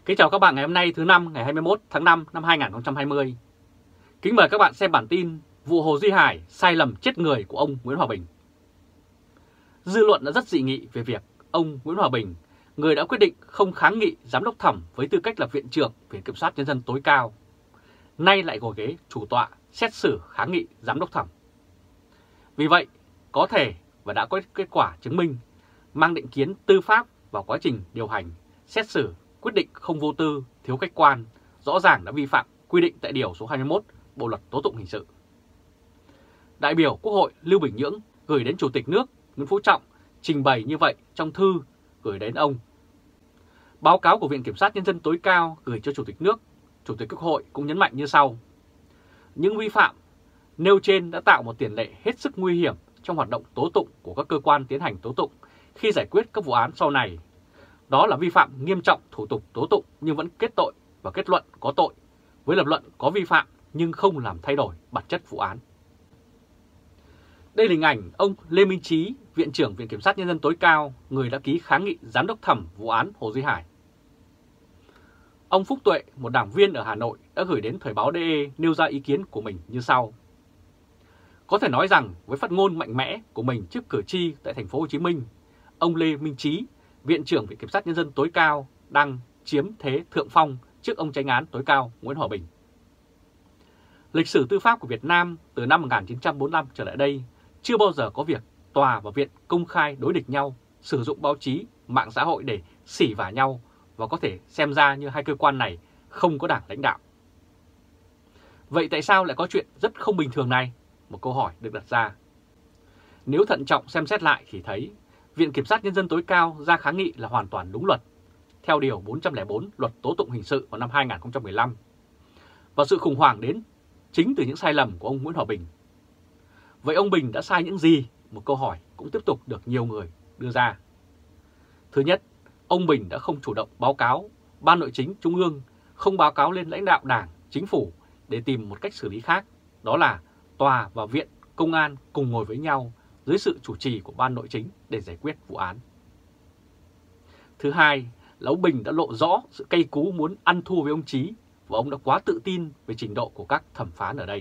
Kính chào các bạn ngày hôm nay thứ Năm ngày 21 tháng 5 năm 2020. Kính mời các bạn xem bản tin vụ Hồ Duy Hải sai lầm chết người của ông Nguyễn Hòa Bình. Dư luận đã rất dị nghị về việc ông Nguyễn Hòa Bình, người đã quyết định không kháng nghị giám đốc thẩm với tư cách là viện trưởng Viện Kiểm sát Nhân dân tối cao, nay lại ngồi ghế chủ tọa xét xử kháng nghị giám đốc thẩm. Vì vậy, có thể và đã có kết quả chứng minh mang định kiến tư pháp vào quá trình điều hành, xét xử, quyết định không vô tư, thiếu khách quan, rõ ràng đã vi phạm quy định tại Điều số 21 Bộ Luật Tố tụng Hình sự. Đại biểu Quốc hội Lưu Bình Nhưỡng gửi đến Chủ tịch nước Nguyễn Phú Trọng trình bày như vậy trong thư gửi đến ông. Báo cáo của Viện Kiểm sát Nhân dân tối cao gửi cho Chủ tịch nước, Chủ tịch Quốc hội cũng nhấn mạnh như sau. Những vi phạm nêu trên đã tạo một tiền lệ hết sức nguy hiểm trong hoạt động tố tụng của các cơ quan tiến hành tố tụng khi giải quyết các vụ án sau này. Đó là vi phạm nghiêm trọng thủ tục tố tụng nhưng vẫn kết tội và kết luận có tội, với lập luận có vi phạm nhưng không làm thay đổi bản chất vụ án. Đây là hình ảnh ông Lê Minh Trí, Viện trưởng Viện Kiểm sát Nhân dân tối cao, người đã ký kháng nghị giám đốc thẩm vụ án Hồ Duy Hải. Ông Phúc Tuệ, một đảng viên ở Hà Nội, đã gửi đến Thời báo DE nêu ra ý kiến của mình như sau. Có thể nói rằng với phát ngôn mạnh mẽ của mình trước cử tri tại thành phố Hồ Chí Minh, ông Lê Minh Trí, Viện trưởng Viện Kiểm sát Nhân dân tối cao đang chiếm thế thượng phong trước ông Chánh án tối cao Nguyễn Hòa Bình. Lịch sử tư pháp của Việt Nam từ năm 1945 trở lại đây chưa bao giờ có việc tòa và viện công khai đối địch nhau, sử dụng báo chí, mạng xã hội để xỉ vả nhau và có thể xem ra như hai cơ quan này không có đảng lãnh đạo. Vậy tại sao lại có chuyện rất không bình thường này? Một câu hỏi được đặt ra. Nếu thận trọng xem xét lại thì thấy Viện Kiểm sát Nhân dân tối cao ra kháng nghị là hoàn toàn đúng luật, theo Điều 404 Luật Tố tụng Hình sự vào năm 2015. Và sự khủng hoảng đến chính từ những sai lầm của ông Nguyễn Hòa Bình. Vậy ông Bình đã sai những gì? Một câu hỏi cũng tiếp tục được nhiều người đưa ra. Thứ nhất, ông Bình đã không chủ động báo cáo Ban Nội chính Trung ương, không báo cáo lên lãnh đạo Đảng, Chính phủ để tìm một cách xử lý khác. Đó là tòa và viện, công an cùng ngồi với nhau dưới sự chủ trì của Ban Nội chính để giải quyết vụ án. Thứ hai là ông Bình đã lộ rõ sự cay cú muốn ăn thua với ông Trí và ông đã quá tự tin về trình độ của các thẩm phán ở đây.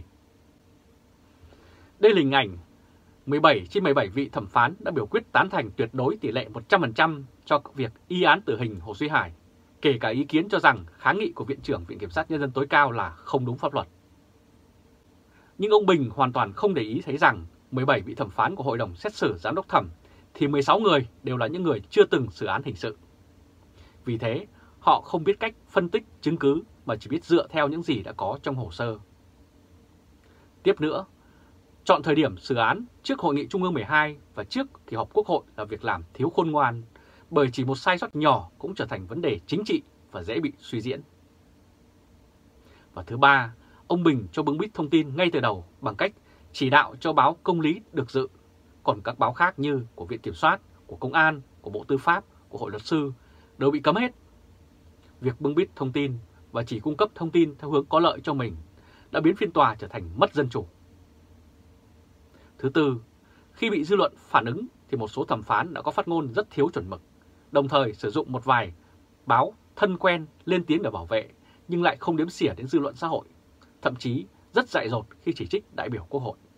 Đây là hình ảnh 17 trên 17 vị thẩm phán đã biểu quyết tán thành tuyệt đối tỷ lệ 100% cho việc y án tử hình Hồ Duy Hải, kể cả ý kiến cho rằng kháng nghị của Viện trưởng Viện Kiểm sát Nhân dân tối cao là không đúng pháp luật. Nhưng ông Bình hoàn toàn không để ý thấy rằng 17 vị thẩm phán của Hội đồng xét xử giám đốc thẩm thì 16 người đều là những người chưa từng xử án hình sự. Vì thế, họ không biết cách phân tích chứng cứ mà chỉ biết dựa theo những gì đã có trong hồ sơ. Tiếp nữa, chọn thời điểm xử án trước Hội nghị Trung ương 12 và trước kỳ họp Quốc hội là việc làm thiếu khôn ngoan, bởi chỉ một sai sót nhỏ cũng trở thành vấn đề chính trị và dễ bị suy diễn. Và thứ ba, ông Bình cho bưng bít thông tin ngay từ đầu bằng cách chỉ đạo cho báo Công lý được dự, còn các báo khác như của Viện Kiểm soát, của Công an, của Bộ Tư pháp, của Hội luật sư đều bị cấm hết. Việc bưng bít thông tin và chỉ cung cấp thông tin theo hướng có lợi cho mình đã biến phiên tòa trở thành mất dân chủ. Thứ tư, khi bị dư luận phản ứng thì một số thẩm phán đã có phát ngôn rất thiếu chuẩn mực, đồng thời sử dụng một vài báo thân quen lên tiếng để bảo vệ nhưng lại không đếm xỉa đến dư luận xã hội, thậm chí rất dại dột khi chỉ trích đại biểu Quốc hội.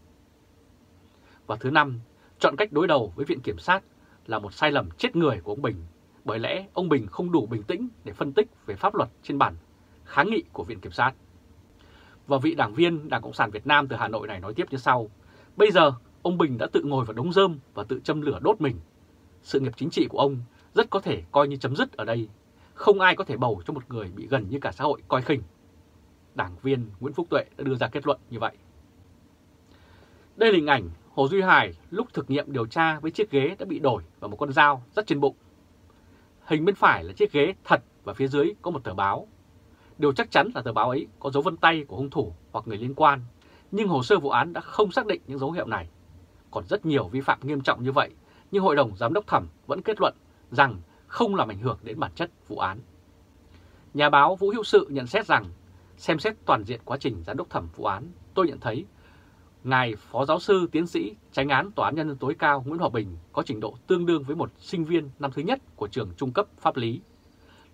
Và thứ năm, chọn cách đối đầu với Viện Kiểm sát là một sai lầm chết người của ông Bình, bởi lẽ ông Bình không đủ bình tĩnh để phân tích về pháp luật trên bản kháng nghị của Viện Kiểm sát. Và vị đảng viên Đảng Cộng sản Việt Nam từ Hà Nội này nói tiếp như sau. Bây giờ, ông Bình đã tự ngồi vào đống rơm và tự châm lửa đốt mình. Sự nghiệp chính trị của ông rất có thể coi như chấm dứt ở đây. Không ai có thể bầu cho một người bị gần như cả xã hội coi khinh. Đảng viên Nguyễn Phúc Tuệ đã đưa ra kết luận như vậy. Đây là hình ảnh Hồ Duy Hải lúc thực nghiệm điều tra với chiếc ghế đã bị đổi và một con dao rất trên bụng. Hình bên phải là chiếc ghế thật và phía dưới có một tờ báo. Điều chắc chắn là tờ báo ấy có dấu vân tay của hung thủ hoặc người liên quan, nhưng hồ sơ vụ án đã không xác định những dấu hiệu này. Còn rất nhiều vi phạm nghiêm trọng như vậy, nhưng Hội đồng Giám đốc thẩm vẫn kết luận rằng không làm ảnh hưởng đến bản chất vụ án. Nhà báo Vũ Hữu Sự nhận xét rằng, xem xét toàn diện quá trình giám đốc thẩm vụ án, tôi nhận thấy Ngài Phó Giáo sư Tiến sĩ Chánh án Tòa án Nhân dân tối cao Nguyễn Hòa Bình có trình độ tương đương với một sinh viên năm thứ nhất của trường trung cấp pháp lý.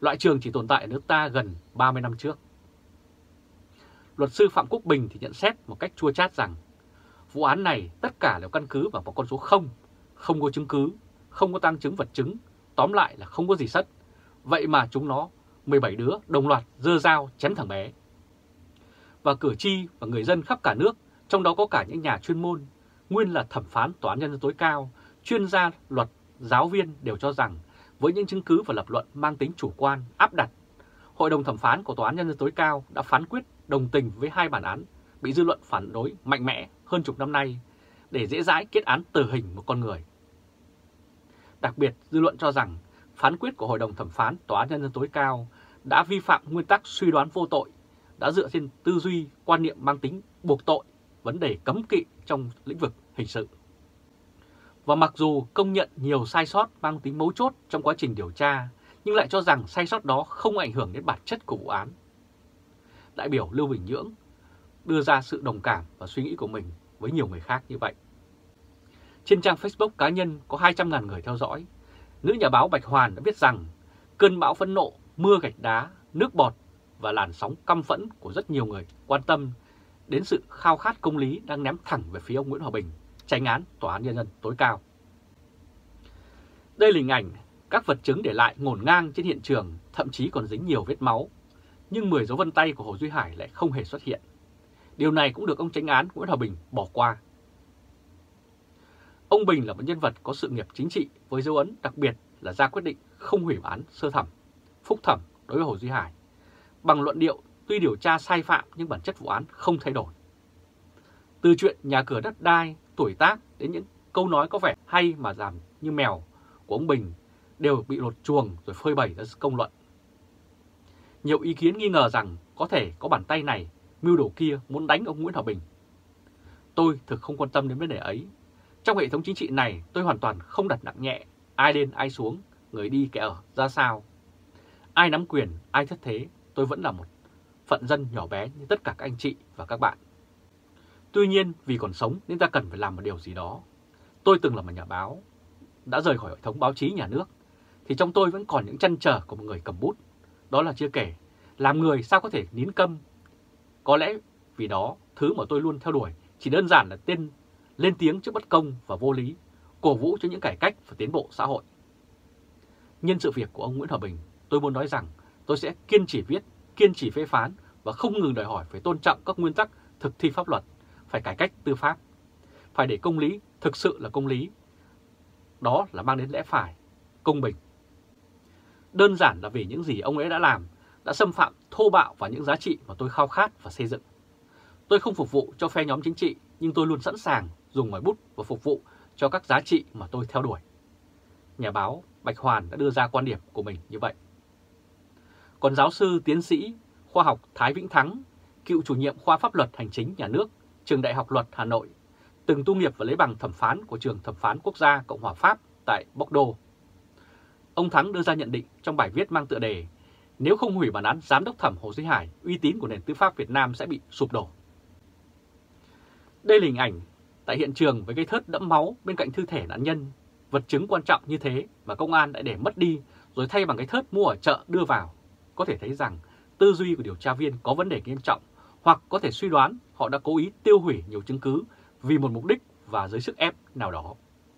Loại trường chỉ tồn tại ở nước ta gần 30 năm trước. Luật sư Phạm Quốc Bình thì nhận xét một cách chua chát rằng vụ án này tất cả đều căn cứ vào một con số 0, không có chứng cứ, không có tang chứng vật chứng, tóm lại là không có gì sất. Vậy mà chúng nó 17 đứa đồng loạt giơ dao chém thằng bé. Và cử tri và người dân khắp cả nước, trong đó có cả những nhà chuyên môn, nguyên là thẩm phán Tòa án Nhân dân tối cao, chuyên gia luật, giáo viên đều cho rằng với những chứng cứ và lập luận mang tính chủ quan, áp đặt, Hội đồng thẩm phán của Tòa án Nhân dân tối cao đã phán quyết đồng tình với hai bản án bị dư luận phản đối mạnh mẽ hơn chục năm nay để dễ dãi kết án tử hình một con người. Đặc biệt, dư luận cho rằng phán quyết của Hội đồng thẩm phán Tòa án Nhân dân tối cao đã vi phạm nguyên tắc suy đoán vô tội, đã dựa trên tư duy, quan niệm mang tính buộc tội, vấn đề cấm kỵ trong lĩnh vực hình sự. Và mặc dù công nhận nhiều sai sót mang tính mấu chốt trong quá trình điều tra, nhưng lại cho rằng sai sót đó không ảnh hưởng đến bản chất của vụ án. Đại biểu Lưu Bình Nhưỡng đưa ra sự đồng cảm và suy nghĩ của mình với nhiều người khác như vậy. Trên trang Facebook cá nhân có 200.000 người theo dõi, nữ nhà báo Bạch Hoàn đã viết rằng cơn bão phẫn nộ, mưa gạch đá, nước bọt và làn sóng căm phẫn của rất nhiều người quan tâm đến sự khao khát công lý đang ném thẳng về phía ông Nguyễn Hòa Bình, chánh án Tòa án Nhân dân tối cao. Đây là hình ảnh các vật chứng để lại ngổn ngang trên hiện trường, thậm chí còn dính nhiều vết máu, nhưng 10 dấu vân tay của Hồ Duy Hải lại không hề xuất hiện. Điều này cũng được ông chánh án Nguyễn Hòa Bình bỏ qua. Ông Bình là một nhân vật có sự nghiệp chính trị với dấu ấn đặc biệt là ra quyết định không hủy án sơ thẩm, phúc thẩm đối với Hồ Duy Hải, bằng luận điệu tuy điều tra sai phạm nhưng bản chất vụ án không thay đổi. Từ chuyện nhà cửa đất đai, tuổi tác đến những câu nói có vẻ hay mà làm như mèo của ông Bình đều bị lột chuồng rồi phơi bày ra công luận. Nhiều ý kiến nghi ngờ rằng có thể có bàn tay này, mưu đồ kia muốn đánh ông Nguyễn Hòa Bình. Tôi thực không quan tâm đến vấn đề ấy. Trong hệ thống chính trị này tôi hoàn toàn không đặt nặng nhẹ ai lên ai xuống, người đi kẻ ở ra sao. Ai nắm quyền, ai thất thế, tôi vẫn là một phận dân nhỏ bé như tất cả các anh chị và các bạn. Tuy nhiên vì còn sống nên ta cần phải làm một điều gì đó. Tôi từng là một nhà báo, đã rời khỏi hệ thống báo chí nhà nước, thì trong tôi vẫn còn những trăn trở của một người cầm bút. Đó là chưa kể, làm người sao có thể nín câm. Có lẽ vì đó, thứ mà tôi luôn theo đuổi chỉ đơn giản là lên tiếng trước bất công và vô lý, cổ vũ cho những cải cách và tiến bộ xã hội. Nhân sự việc của ông Nguyễn Hòa Bình, tôi muốn nói rằng tôi sẽ kiên trì viết, kiên trì phê phán và không ngừng đòi hỏi phải tôn trọng các nguyên tắc thực thi pháp luật, phải cải cách tư pháp, phải để công lý thực sự là công lý. Đó là mang đến lẽ phải, công bình. Đơn giản là vì những gì ông ấy đã làm đã xâm phạm thô bạo vào những giá trị mà tôi khao khát và xây dựng. Tôi không phục vụ cho phe nhóm chính trị, nhưng tôi luôn sẵn sàng dùng ngòi bút và phục vụ cho các giá trị mà tôi theo đuổi. Nhà báo Bạch Hoàn đã đưa ra quan điểm của mình như vậy. Còn giáo sư tiến sĩ khoa học Thái Vĩnh Thắng, cựu chủ nhiệm khoa pháp luật hành chính nhà nước, trường Đại học Luật Hà Nội, từng tu nghiệp và lấy bằng thẩm phán của trường Thẩm phán Quốc gia Cộng hòa Pháp tại Bordeaux. Ông Thắng đưa ra nhận định trong bài viết mang tựa đề "Nếu không hủy bản án giám đốc thẩm Hồ Duy Hải, uy tín của nền tư pháp Việt Nam sẽ bị sụp đổ". Đây là hình ảnh tại hiện trường với cây thớt đẫm máu bên cạnh thi thể nạn nhân. Vật chứng quan trọng như thế mà công an đã để mất đi rồi thay bằng cái thớt mua ở chợ đưa vào. Có thể thấy rằng tư duy của điều tra viên có vấn đề nghiêm trọng, hoặc có thể suy đoán họ đã cố ý tiêu hủy nhiều chứng cứ vì một mục đích và dưới sức ép nào đó.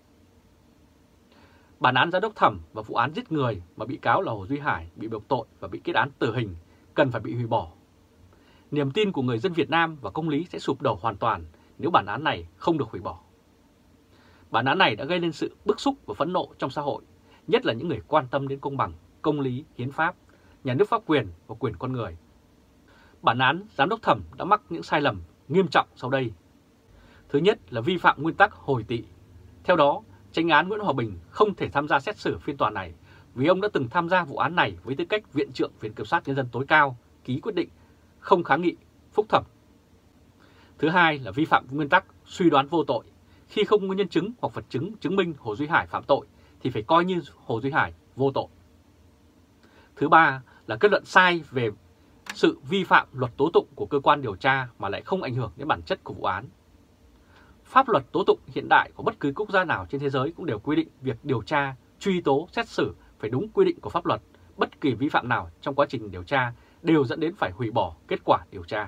Bản án giám đốc thẩm và vụ án giết người mà bị cáo là Hồ Duy Hải bị buộc tội và bị kết án tử hình cần phải bị hủy bỏ. Niềm tin của người dân Việt Nam và công lý sẽ sụp đổ hoàn toàn nếu bản án này không được hủy bỏ. Bản án này đã gây nên sự bức xúc và phẫn nộ trong xã hội, nhất là những người quan tâm đến công bằng, công lý, hiến pháp, nhà nước pháp quyền và quyền con người. Bản án giám đốc thẩm đã mắc những sai lầm nghiêm trọng sau đây. Thứ nhất là vi phạm nguyên tắc hồi tị. Theo đó, chánh án Nguyễn Hòa Bình không thể tham gia xét xử phiên tòa này vì ông đã từng tham gia vụ án này với tư cách Viện trưởng Viện Kiểm sát Nhân dân tối cao, ký quyết định không kháng nghị, phúc thẩm. Thứ hai là vi phạm nguyên tắc suy đoán vô tội. Khi không có nhân chứng hoặc vật chứng chứng minh Hồ Duy Hải phạm tội thì phải coi như Hồ Duy Hải vô tội. Thứ ba là kết luận sai về sự vi phạm luật tố tụng của cơ quan điều tra mà lại không ảnh hưởng đến bản chất của vụ án. Pháp luật tố tụng hiện đại của bất cứ quốc gia nào trên thế giới cũng đều quy định việc điều tra, truy tố, xét xử phải đúng quy định của pháp luật, bất kỳ vi phạm nào trong quá trình điều tra đều dẫn đến phải hủy bỏ kết quả điều tra.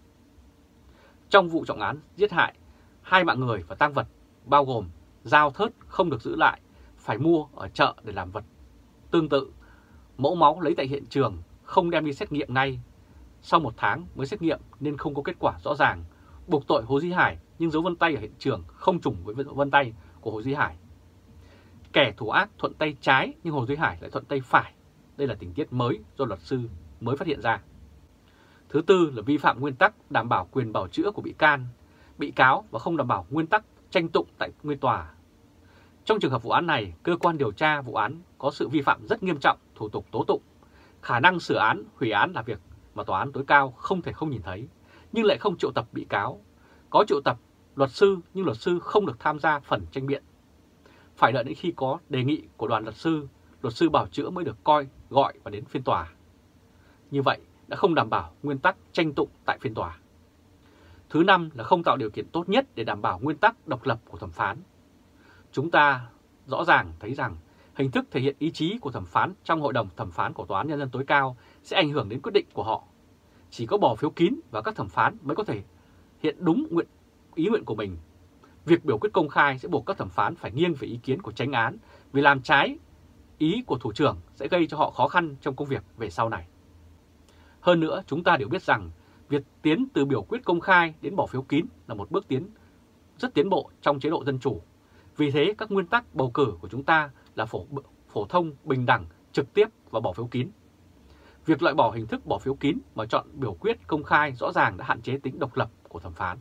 Trong vụ trọng án giết hại 2 mạng người và tang vật bao gồm dao thớt không được giữ lại, phải mua ở chợ để làm vật. Tương tự, mẫu máu lấy tại hiện trường không đem đi xét nghiệm ngay. Sau 1 tháng mới xét nghiệm nên không có kết quả rõ ràng, buộc tội Hồ Duy Hải nhưng dấu vân tay ở hiện trường không trùng với dấu vân tay của Hồ Duy Hải. Kẻ thủ ác thuận tay trái nhưng Hồ Duy Hải lại thuận tay phải. Đây là tình tiết mới do luật sư mới phát hiện ra. Thứ tư là vi phạm nguyên tắc đảm bảo quyền bào chữa của bị can, bị cáo và không đảm bảo nguyên tắc tranh tụng tại nguyên tòa. Trong trường hợp vụ án này, cơ quan điều tra vụ án có sự vi phạm rất nghiêm trọng thủ tục tố tụng. Khả năng sửa án, hủy án là việc mà tòa án tối cao không thể không nhìn thấy, nhưng lại không triệu tập bị cáo. Có triệu tập luật sư nhưng luật sư không được tham gia phần tranh biện. Phải đợi đến khi có đề nghị của đoàn luật sư bào chữa mới được gọi và đến phiên tòa. Như vậy đã không đảm bảo nguyên tắc tranh tụng tại phiên tòa. Thứ năm là không tạo điều kiện tốt nhất để đảm bảo nguyên tắc độc lập của thẩm phán. Chúng ta rõ ràng thấy rằng hình thức thể hiện ý chí của thẩm phán trong hội đồng thẩm phán của Tòa án Nhân dân tối cao sẽ ảnh hưởng đến quyết định của họ. Chỉ có bỏ phiếu kín và các thẩm phán mới có thể hiện đúng ý nguyện của mình. Việc biểu quyết công khai sẽ buộc các thẩm phán phải nghiêng về ý kiến của chánh án, vì làm trái ý của thủ trưởng sẽ gây cho họ khó khăn trong công việc về sau này. Hơn nữa, chúng ta đều biết rằng việc tiến từ biểu quyết công khai đến bỏ phiếu kín là một bước rất tiến bộ trong chế độ dân chủ. Vì thế, các nguyên tắc bầu cử của chúng ta là phổ thông, bình đẳng, trực tiếp và bỏ phiếu kín. Việc loại bỏ hình thức bỏ phiếu kín mà chọn biểu quyết công khai rõ ràng đã hạn chế tính độc lập của thẩm phán.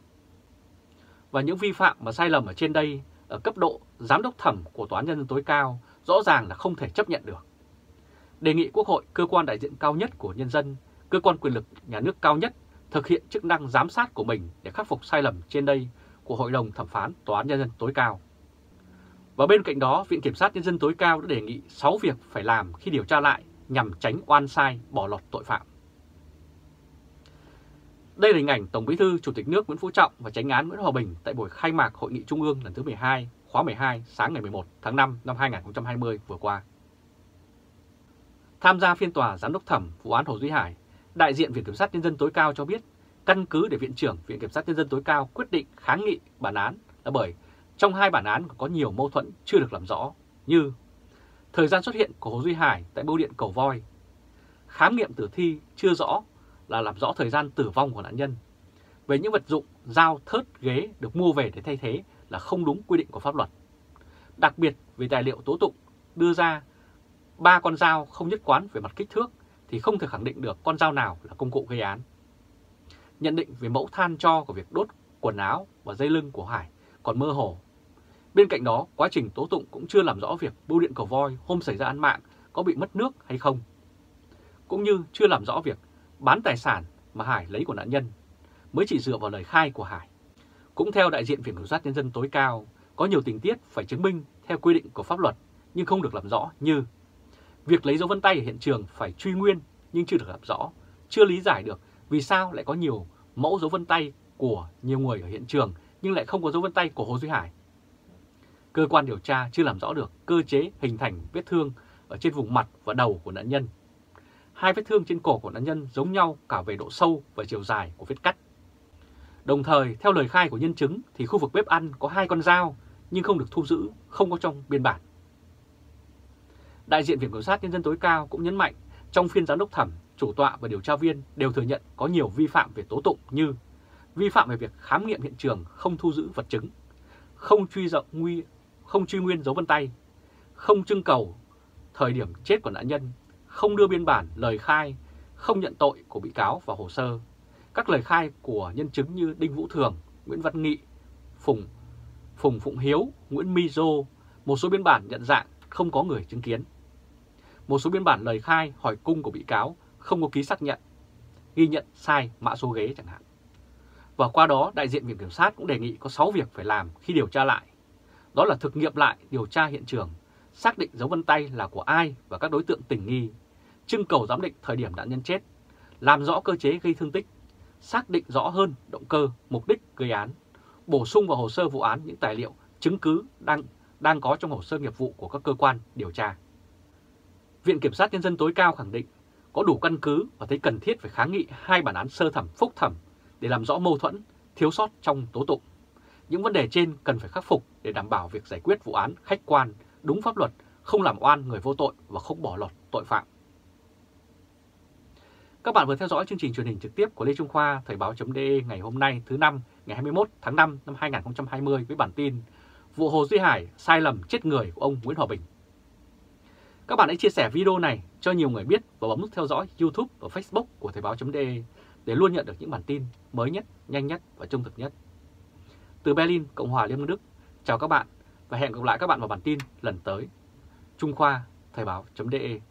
Và những vi phạm và sai lầm ở trên đây, ở cấp độ giám đốc thẩm của Tòa án Nhân dân tối cao, rõ ràng là không thể chấp nhận được. Đề nghị Quốc hội, cơ quan đại diện cao nhất của nhân dân, cơ quan quyền lực nhà nước cao nhất, thực hiện chức năng giám sát của mình để khắc phục sai lầm trên đây của Hội đồng thẩm phán Tòa án Nhân dân tối cao. Và bên cạnh đó, Viện Kiểm sát Nhân dân tối cao đã đề nghị 6 việc phải làm khi điều tra lại nhằm tránh oan sai, bỏ lọt tội phạm. Đây là hình ảnh Tổng Bí thư Chủ tịch nước Nguyễn Phú Trọng và Chánh án Nguyễn Hòa Bình tại buổi khai mạc Hội nghị Trung ương lần thứ 12, khóa 12 sáng ngày 11 tháng 5 năm 2020 vừa qua. Tham gia phiên tòa giám đốc thẩm vụ án Hồ Duy Hải, đại diện Viện Kiểm sát Nhân dân tối cao cho biết căn cứ để Viện trưởng Viện Kiểm sát Nhân dân tối cao quyết định kháng nghị bản án là bởi trong 2 bản án có nhiều mâu thuẫn chưa được làm rõ, như thời gian xuất hiện của Hồ Duy Hải tại bưu điện Cầu Voi, khám nghiệm tử thi chưa rõ là làm rõ thời gian tử vong của nạn nhân, về những vật dụng dao, thớt, ghế được mua về để thay thế là không đúng quy định của pháp luật. Đặc biệt về tài liệu tố tụng đưa ra 3 con dao không nhất quán về mặt kích thước thì không thể khẳng định được con dao nào là công cụ gây án. Nhận định về mẫu than tro của việc đốt quần áo và dây lưng của Hải còn mơ hồ. Bên cạnh đó, quá trình tố tụng cũng chưa làm rõ việc bưu điện Cầu Voi hôm xảy ra án mạng có bị mất nước hay không, cũng như chưa làm rõ việc bán tài sản mà Hải lấy của nạn nhân, mới chỉ dựa vào lời khai của Hải. Cũng theo đại diện Viện Kiểm sát Nhân dân tối cao, có nhiều tình tiết phải chứng minh theo quy định của pháp luật nhưng không được làm rõ, như việc lấy dấu vân tay ở hiện trường phải truy nguyên nhưng chưa được làm rõ, chưa lý giải được vì sao lại có nhiều mẫu dấu vân tay của nhiều người ở hiện trường nhưng lại không có dấu vân tay của Hồ Duy Hải. Cơ quan điều tra chưa làm rõ được cơ chế hình thành vết thương ở trên vùng mặt và đầu của nạn nhân. 2 vết thương trên cổ của nạn nhân giống nhau cả về độ sâu và chiều dài của vết cắt. Đồng thời, theo lời khai của nhân chứng thì khu vực bếp ăn có 2 con dao nhưng không được thu giữ, không có trong biên bản. Đại diện Viện Kiểm sát Nhân dân tối cao cũng nhấn mạnh trong phiên giám đốc thẩm, chủ tọa và điều tra viên đều thừa nhận có nhiều vi phạm về tố tụng, như vi phạm về việc khám nghiệm hiện trường không thu giữ vật chứng, không truy nguyên dấu vân tay, không trưng cầu thời điểm chết của nạn nhân, không đưa biên bản lời khai, không nhận tội của bị cáo vào hồ sơ. Các lời khai của nhân chứng như Đinh Vũ Thường, Nguyễn Văn Nghị, Phùng Phụng Hiếu, Nguyễn My Dô, một số biên bản nhận dạng không có người chứng kiến. Một số biên bản lời khai hỏi cung của bị cáo không có ký xác nhận, ghi nhận sai mã số ghế chẳng hạn. Và qua đó, đại diện Viện Kiểm sát cũng đề nghị có 6 việc phải làm khi điều tra lại. Đó là thực nghiệm lại điều tra hiện trường, xác định dấu vân tay là của ai và các đối tượng tình nghi, trưng cầu giám định thời điểm nạn nhân chết, làm rõ cơ chế gây thương tích, xác định rõ hơn động cơ, mục đích gây án, bổ sung vào hồ sơ vụ án những tài liệu, chứng cứ đang có trong hồ sơ nghiệp vụ của các cơ quan điều tra. Viện Kiểm sát Nhân dân tối cao khẳng định có đủ căn cứ và thấy cần thiết phải kháng nghị 2 bản án sơ thẩm phúc thẩm để làm rõ mâu thuẫn, thiếu sót trong tố tụng. Những vấn đề trên cần phải khắc phục để đảm bảo việc giải quyết vụ án khách quan, đúng pháp luật, không làm oan người vô tội và không bỏ lọt tội phạm. Các bạn vừa theo dõi chương trình truyền hình trực tiếp của Lê Trung Khoa, Thời báo.de ngày hôm nay thứ Năm, ngày 21 tháng 5 năm 2020 với bản tin vụ Hồ Duy Hải sai lầm chết người của ông Nguyễn Hòa Bình. Các bạn hãy chia sẻ video này cho nhiều người biết và bấm nút theo dõi YouTube và Facebook của Thời báo.de để luôn nhận được những bản tin mới nhất, nhanh nhất và trung thực nhất. Từ Berlin, Cộng hòa Liên bang Đức, chào các bạn và hẹn gặp lại các bạn vào bản tin lần tới. Trung Khoa, Thời báo.de